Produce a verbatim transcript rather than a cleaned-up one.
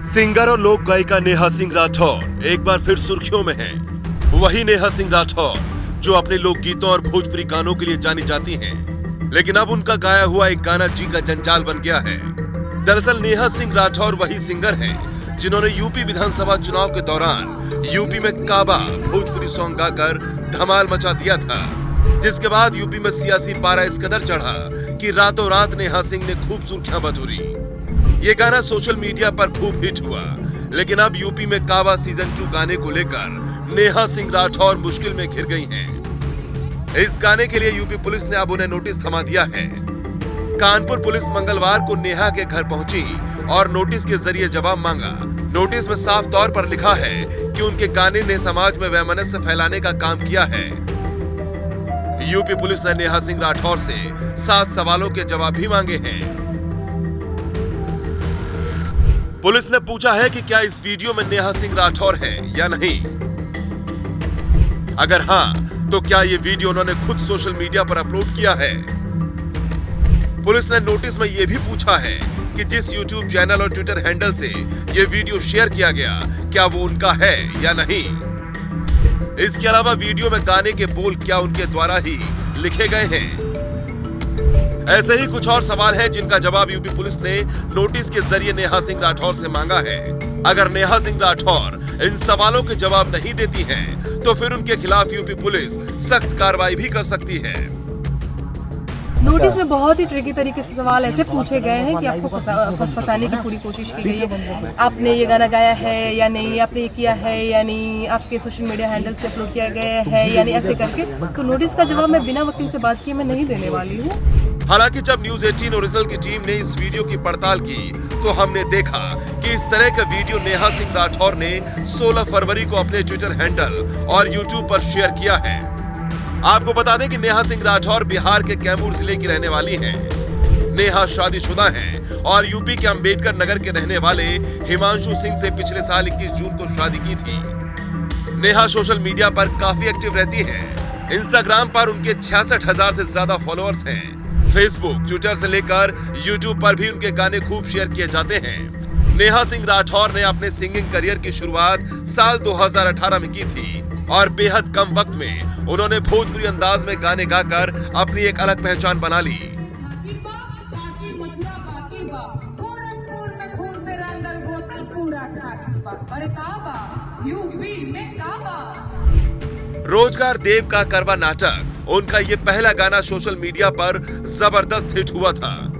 Singer और लोक गायिका नेहा सिंह राठौर एक बार फिर सुर्खियों में हैं। वही नेहा सिंह राठौर जो अपने लोकगीतों और भोजपुरी गानों के लिए जानी जाती हैं, लेकिन अब उनका गाया हुआ एक गाना जी का जंजाल बन गया है। दरअसल नेहा सिंह राठौर वही सिंगर हैं जिन्होंने यूपी विधानसभा चुनाव के दौरान यूपी में काबा भोजपुरी सॉन्ग गाकर धमाल मचा दिया था, जिसके बाद यूपी में सियासी पारा इस कदर चढ़ा कि रातों रात नेहा सिंह ने खूब सुर्खियां बटोरी। ये गाना सोशल मीडिया पर खूब हिट हुआ, लेकिन अब यूपी में काबा सीजन टू गाने को लेकर नेहा सिंह राठौर मुश्किल में घिर गई हैं। इस गाने के लिए यूपी पुलिस ने अब उन्हें नोटिस थमा दिया है। कानपुर पुलिस मंगलवार को नेहा के घर पहुंची और नोटिस के जरिए जवाब मांगा। नोटिस में साफ तौर पर लिखा है कि उनके गाने ने समाज में वैमनस्य फैलाने का काम किया है। यूपी पुलिस ने नेहा सिंह राठौर से सात सवालों के जवाब भी मांगे हैं। पुलिस ने पूछा है कि क्या इस वीडियो में नेहा सिंह राठौर है या नहीं। अगर हां, तो क्या ये वीडियो उन्होंने खुद सोशल मीडिया पर अपलोड किया है। पुलिस ने नोटिस में यह भी पूछा है कि जिस यूट्यूब चैनल और ट्विटर हैंडल से ये वीडियो शेयर किया गया, क्या वो उनका है या नहीं। इसके अलावा वीडियो में गाने के बोल क्या उनके द्वारा ही लिखे गए हैं। ऐसे ही कुछ और सवाल हैं जिनका जवाब यूपी पुलिस ने नोटिस के जरिए नेहा सिंह राठौर से मांगा है। अगर नेहा सिंह राठौर इन सवालों के जवाब नहीं देती हैं, तो फिर उनके खिलाफ यूपी पुलिस सख्त कार्रवाई भी कर सकती है। नोटिस में बहुत ही ट्रिकी तरीके से सवाल ऐसे पूछे गए हैं कि आपको फंसाने की पूरी कोशिश की गई है। आपने ये गाना गाया है या नहीं, आपने ये किया है या नहीं, आपके सोशल मीडिया हैंडल से अपलोड किया गया है या नहीं, ऐसे करके। तो नोटिस का जवाब मैं बिना वकील से बात किए मैं नहीं देने वाली हूँ। हालांकि जब न्यूज़ अठारह ओरिजिनल की टीम ने इस वीडियो की पड़ताल की, तो हमने देखा कि इस तरह का वीडियो नेहा सिंह राठौर ने सोलह फरवरी को अपने ट्विटर हैंडल और यूट्यूब पर शेयर किया है। आपको बता दें कि नेहा सिंह राठौर बिहार के कैमूर जिले की रहने वाली हैं। नेहा शादीशुदा हैं और यूपी के अंबेडकर नगर के रहने वाले हिमांशु सिंह से पिछले साल इक्कीस जून को शादी की थी। नेहा सोशल मीडिया पर काफी एक्टिव रहती हैं। इंस्टाग्राम पर उनके छियासठ हजार से ज्यादा फॉलोअर्स हैं। फेसबुक, ट्विटर से लेकर यूट्यूब पर भी उनके गाने खूब शेयर किए जाते हैं। नेहा सिंह राठौर ने अपने सिंगिंग करियर की शुरुआत साल दो हज़ार अठारह में की थी और बेहद कम वक्त में उन्होंने भोजपुरी अंदाज में गाने गाकर अपनी एक अलग पहचान बना ली। रोजगार देव का करवा नाटक उनका ये पहला गाना सोशल मीडिया पर जबरदस्त हिट हुआ था।